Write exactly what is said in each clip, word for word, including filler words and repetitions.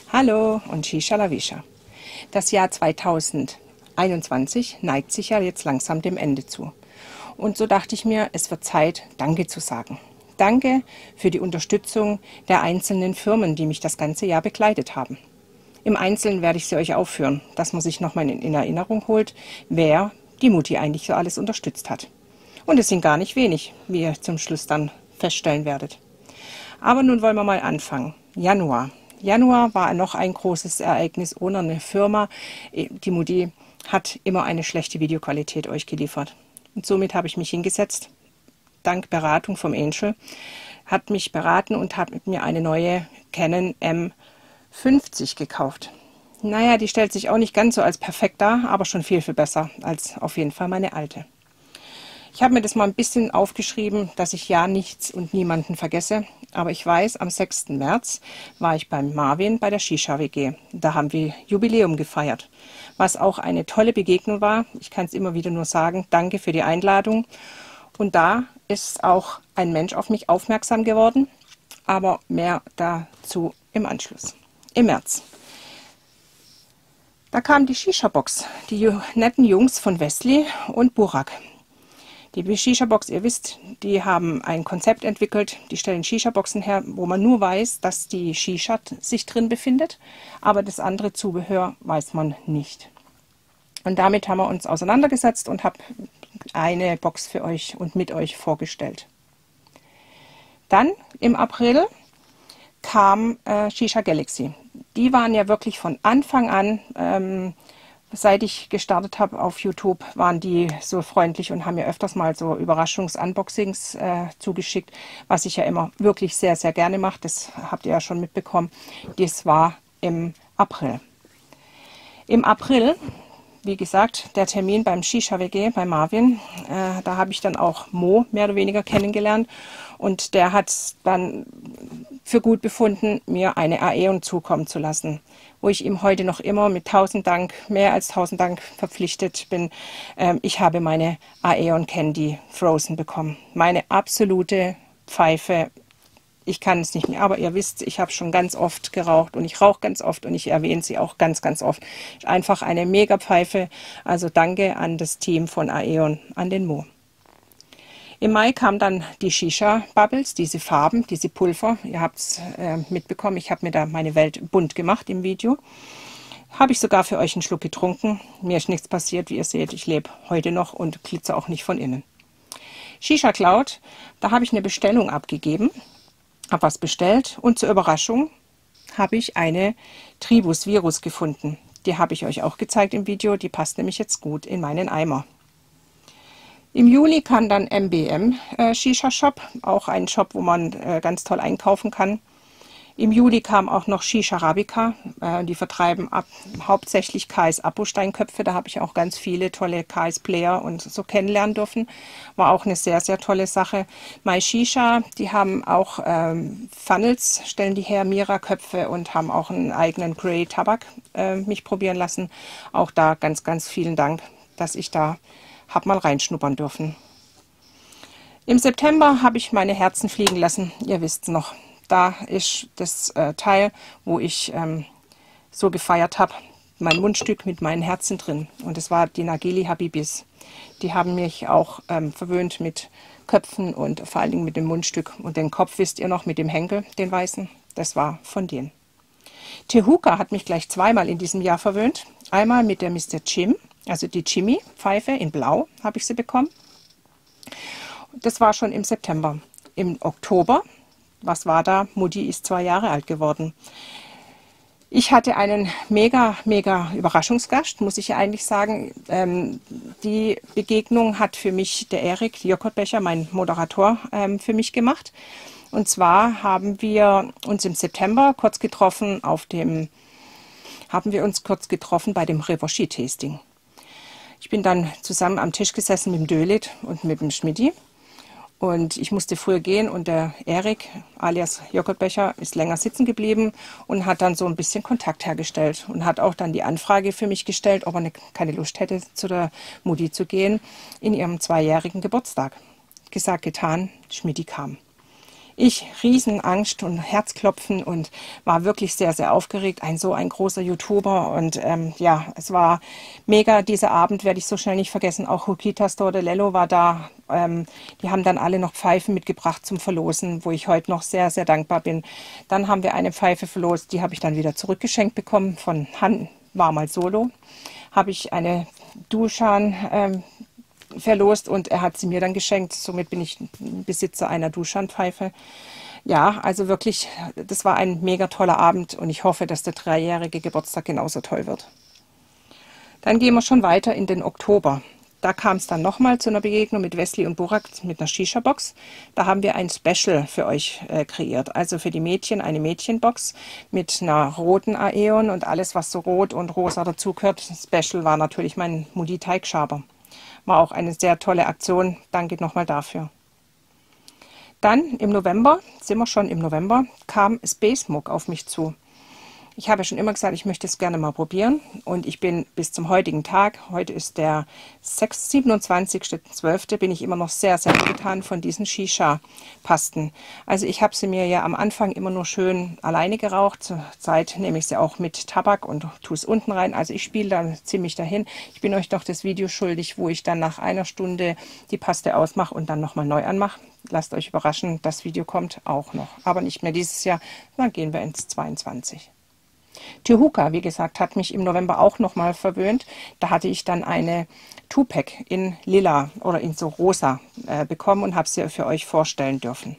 Hallo und Shisha la Visha. Das Jahr zweitausendeinundzwanzig neigt sich ja jetzt langsam dem Ende zu. Und so dachte ich mir, es wird Zeit, Danke zu sagen. Danke für die Unterstützung der einzelnen Firmen, die mich das ganze Jahr begleitet haben. Im Einzelnen werde ich sie euch aufführen, dass man sich nochmal in Erinnerung holt, wer die Mutti eigentlich so alles unterstützt hat. Und es sind gar nicht wenig, wie ihr zum Schluss dann feststellen werdet. Aber nun wollen wir mal anfangen. Januar. Januar war noch ein großes Ereignis ohne eine Firma. Die Mutti hat immer eine schlechte Videoqualität euch geliefert. Und somit habe ich mich hingesetzt, dank Beratung vom Angel, hat mich beraten und hat mit mir eine neue Canon M fünfzig gekauft. Naja, die stellt sich auch nicht ganz so als perfekt dar, aber schon viel, viel besser als auf jeden Fall meine alte. Ich habe mir das mal ein bisschen aufgeschrieben, dass ich ja nichts und niemanden vergesse. Aber ich weiß, am sechsten März war ich beim Marvin bei der Shisha W G. Da haben wir Jubiläum gefeiert, was auch eine tolle Begegnung war. Ich kann es immer wieder nur sagen, danke für die Einladung. Und da ist auch ein Mensch auf mich aufmerksam geworden, aber mehr dazu im Anschluss. Im März. Da kam die Shisha-Box, die netten Jungs von Wesley und Burak. Die Shisha-Box, ihr wisst, die haben ein Konzept entwickelt, die stellen Shisha-Boxen her, wo man nur weiß, dass die Shisha sich drin befindet, aber das andere Zubehör weiß man nicht. Und damit haben wir uns auseinandergesetzt und habe eine Box für euch und mit euch vorgestellt. Dann im April kam äh, Shisha Galaxy. Die waren ja wirklich von Anfang an, ähm, seit ich gestartet habe auf YouTube, waren die so freundlich und haben mir öfters mal so Überraschungs-Unboxings äh, zugeschickt, was ich ja immer wirklich sehr, sehr gerne mache. Das habt ihr ja schon mitbekommen. Das war im April. Im April, wie gesagt, der Termin beim Shisha W G bei Marvin, äh, da habe ich dann auch Mo mehr oder weniger kennengelernt und der hat dann für gut befunden, mir eine Aeon zukommen zu lassen, wo ich ihm heute noch immer mit tausend Dank, mehr als tausend Dank verpflichtet bin. Ähm, ich habe meine Aeon Candy Frozen bekommen. Meine absolute Pfeife. Ich kann es nicht mehr, aber ihr wisst, ich habe schon ganz oft geraucht und ich rauche ganz oft und ich erwähne sie auch ganz, ganz oft. Einfach eine mega Pfeife. Also danke an das Team von Aeon, an den Mo. Im Mai kam dann die Shisha Bubbles, diese Farben, diese Pulver. Ihr habt es äh, mitbekommen, ich habe mir da meine Welt bunt gemacht im Video. Habe ich sogar für euch einen Schluck getrunken. Mir ist nichts passiert, wie ihr seht. Ich lebe heute noch und glitze auch nicht von innen. Shisha Cloud, da habe ich eine Bestellung abgegeben, habe was bestellt und zur Überraschung habe ich eine Tribus Virus gefunden. Die habe ich euch auch gezeigt im Video. Die passt nämlich jetzt gut in meinen Eimer. Im Juli kam dann M B M äh, Shisha Shop, auch ein Shop, wo man äh, ganz toll einkaufen kann. Im Juli kam auch noch Shisha Arabica, äh, die vertreiben ab, hauptsächlich K S Apo-Steinköpfe, da habe ich auch ganz viele tolle K S-Player und so kennenlernen dürfen. War auch eine sehr, sehr tolle Sache. My Shisha, die haben auch ähm, Funnels, stellen die her, Mira-Köpfe und haben auch einen eigenen Grey Tabak äh, mich probieren lassen. Auch da ganz, ganz vielen Dank, dass ich da habe mal reinschnuppern dürfen. Im September habe ich meine Herzen fliegen lassen, ihr wisst es noch. Da ist das äh, Teil, wo ich ähm, so gefeiert habe, mein Mundstück mit meinen Herzen drin. Und es war die Nagili Habibis. Die haben mich auch ähm, verwöhnt mit Köpfen und vor allen Dingen mit dem Mundstück. Und den Kopf wisst ihr noch mit dem Henkel, den weißen. Das war von denen. Tehuka hat mich gleich zweimal in diesem Jahr verwöhnt. Einmal mit der Mister Chim. Also die Chimmy-Pfeife in Blau habe ich sie bekommen. Das war schon im September. Im Oktober, was war da? Mutti ist zwei Jahre alt geworden. Ich hatte einen mega, mega Überraschungsgast, muss ich ja eigentlich sagen. Ähm, die Begegnung hat für mich der Erik Joghurtbecher, mein Moderator, ähm, für mich gemacht. Und zwar haben wir uns im September kurz getroffen auf dem, haben wir uns kurz getroffen bei dem Revoshi-Tasting. Ich bin dann zusammen am Tisch gesessen mit dem Dölit und mit dem Schmidti. Und ich musste früher gehen und der Erik, alias Joghurtbecher, ist länger sitzen geblieben und hat dann so ein bisschen Kontakt hergestellt. Und hat auch dann die Anfrage für mich gestellt, ob er ne, keine Lust hätte, zu der Mutti zu gehen in ihrem zweijährigen Geburtstag. Gesagt, getan, Schmidti kam. Ich Riesenangst und Herzklopfen und war wirklich sehr, sehr aufgeregt. Ein so ein großer YouTuber und ähm, ja, es war mega. Dieser Abend werde ich so schnell nicht vergessen. Auch Hukita Store Lello war da. Ähm, die haben dann alle noch Pfeifen mitgebracht zum Verlosen, wo ich heute noch sehr, sehr dankbar bin. Dann haben wir eine Pfeife verlost, die habe ich dann wieder zurückgeschenkt bekommen von Han, war mal Solo. Habe ich eine Duschan ähm, verlost und er hat sie mir dann geschenkt. Somit bin ich Besitzer einer Duschhandpfeife. Ja, also wirklich, das war ein mega toller Abend und ich hoffe, dass der dreijährige Geburtstag genauso toll wird. Dann gehen wir schon weiter in den Oktober. Da kam es dann nochmal zu einer Begegnung mit Wesley und Burak mit einer Shisha-Box. Da haben wir ein Special für euch äh, kreiert. Also für die Mädchen eine Mädchenbox mit einer roten Aeon und alles, was so rot und rosa dazugehört. Special war natürlich mein Mudi Teigschaber. War auch eine sehr tolle Aktion. Danke nochmal dafür. Dann im November, sind wir schon im November, kam Space Mug auf mich zu. Ich habe ja schon immer gesagt, ich möchte es gerne mal probieren und ich bin bis zum heutigen Tag, heute ist der siebenundzwanzigster zwölfte, bin ich immer noch sehr, sehr angetan von diesen Shisha-Pasten. Also ich habe sie mir ja am Anfang immer nur schön alleine geraucht, zur Zeit nehme ich sie auch mit Tabak und tue es unten rein. Also ich spiele dann ziemlich dahin. Ich bin euch doch das Video schuldig, wo ich dann nach einer Stunde die Paste ausmache und dann nochmal neu anmache. Lasst euch überraschen, das Video kommt auch noch, aber nicht mehr dieses Jahr, dann gehen wir ins zweiundzwanzig. Tehuka, wie gesagt, hat mich im November auch nochmal verwöhnt. Da hatte ich dann eine Two-Pack in lila oder in so rosa äh, bekommen und habe sie für euch vorstellen dürfen.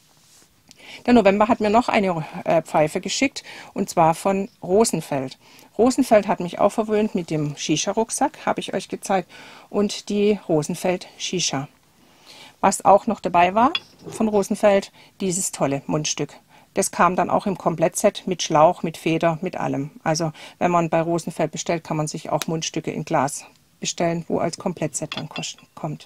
Der November hat mir noch eine äh, Pfeife geschickt und zwar von Rosenfeld. Rosenfeld hat mich auch verwöhnt mit dem Shisha-Rucksack, habe ich euch gezeigt, und die Rosenfeld Shisha. Was auch noch dabei war von Rosenfeld, dieses tolle Mundstück. Das kam dann auch im Komplettset mit Schlauch, mit Feder, mit allem. Also wenn man bei Rosenfeld bestellt, kann man sich auch Mundstücke in Glas bestellen, wo als Komplettset dann kommt.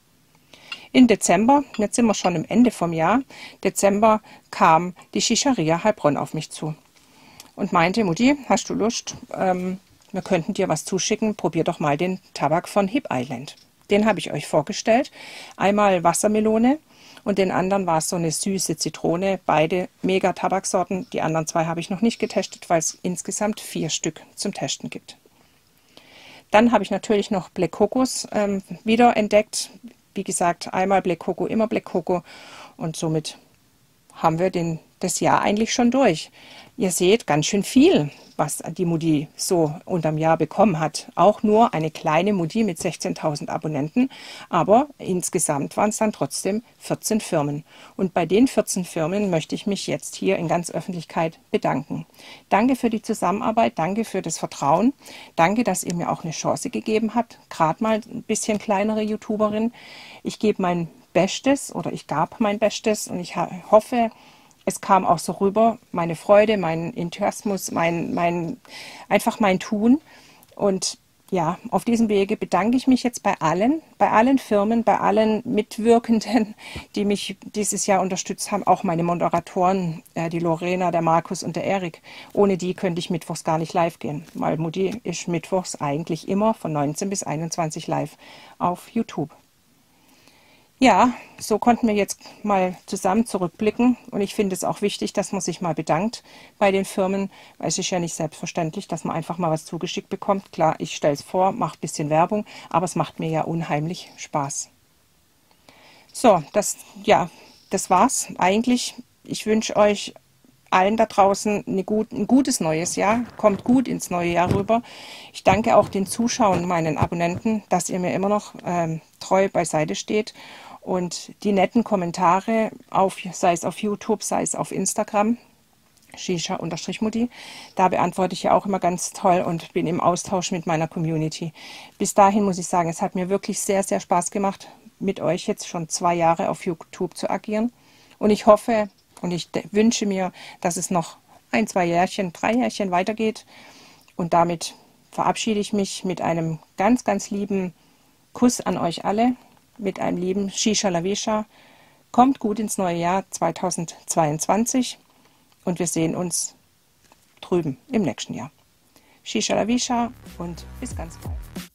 In Dezember, jetzt sind wir schon am Ende vom Jahr, Dezember kam die Shisharia Heilbronn auf mich zu und meinte, Mutti, hast du Lust? Ähm, wir könnten dir was zuschicken, probier doch mal den Tabak von Hip Island. Den habe ich euch vorgestellt. Einmal Wassermelone. Und den anderen war es so eine süße Zitrone, beide mega Tabaksorten. Die anderen zwei habe ich noch nicht getestet, weil es insgesamt vier Stück zum Testen gibt. Dann habe ich natürlich noch Black Kokos ähm, wieder entdeckt. Wie gesagt, einmal Black Coco, immer Black Coco. Und somit haben wir den, das Jahr eigentlich schon durch. Ihr seht ganz schön viel, was die Mudi so unterm Jahr bekommen hat. Auch nur eine kleine Mudi mit sechzehntausend Abonnenten, aber insgesamt waren es dann trotzdem vierzehn Firmen. Und bei den vierzehn Firmen möchte ich mich jetzt hier in ganz Öffentlichkeit bedanken. Danke für die Zusammenarbeit, danke für das Vertrauen, danke, dass ihr mir auch eine Chance gegeben habt, gerade mal ein bisschen kleinere YouTuberin. Ich gebe mein Bestes oder ich gab mein Bestes und ich hoffe, es kam auch so rüber, meine Freude, mein Enthusiasmus, mein, mein, einfach mein Tun. Und ja, auf diesem Wege bedanke ich mich jetzt bei allen, bei allen Firmen, bei allen Mitwirkenden, die mich dieses Jahr unterstützt haben, auch meine Moderatoren, äh, die Lorena, der Markus und der Erik. Ohne die könnte ich mittwochs gar nicht live gehen, weil Mudi ist mittwochs eigentlich immer von neunzehn bis einundzwanzig live auf YouTube. Ja, so konnten wir jetzt mal zusammen zurückblicken und ich finde es auch wichtig, dass man sich mal bedankt bei den Firmen, weil es ist ja nicht selbstverständlich, dass man einfach mal was zugeschickt bekommt. Klar, ich stelle es vor, mache ein bisschen Werbung, aber es macht mir ja unheimlich Spaß. So, das, ja, das war's eigentlich. Ich wünsche euch allen da draußen eine gut, ein gutes neues Jahr. Kommt gut ins neue Jahr rüber. Ich danke auch den Zuschauern, meinen Abonnenten, dass ihr mir immer noch ähm, treu beiseite steht. Und die netten Kommentare, auf, sei es auf YouTube, sei es auf Instagram, Shisha-Mudi, da beantworte ich ja auch immer ganz toll und bin im Austausch mit meiner Community. Bis dahin muss ich sagen, es hat mir wirklich sehr, sehr Spaß gemacht, mit euch jetzt schon zwei Jahre auf YouTube zu agieren. Und ich hoffe und ich wünsche mir, dass es noch ein, zwei Jährchen, drei Jährchen weitergeht. Und damit verabschiede ich mich mit einem ganz, ganz lieben Kuss an euch alle. Mit einem lieben Shisha La Visha. Kommt gut ins neue Jahr zweitausendzweiundzwanzig und wir sehen uns drüben im nächsten Jahr. Shisha La Visha und bis ganz bald.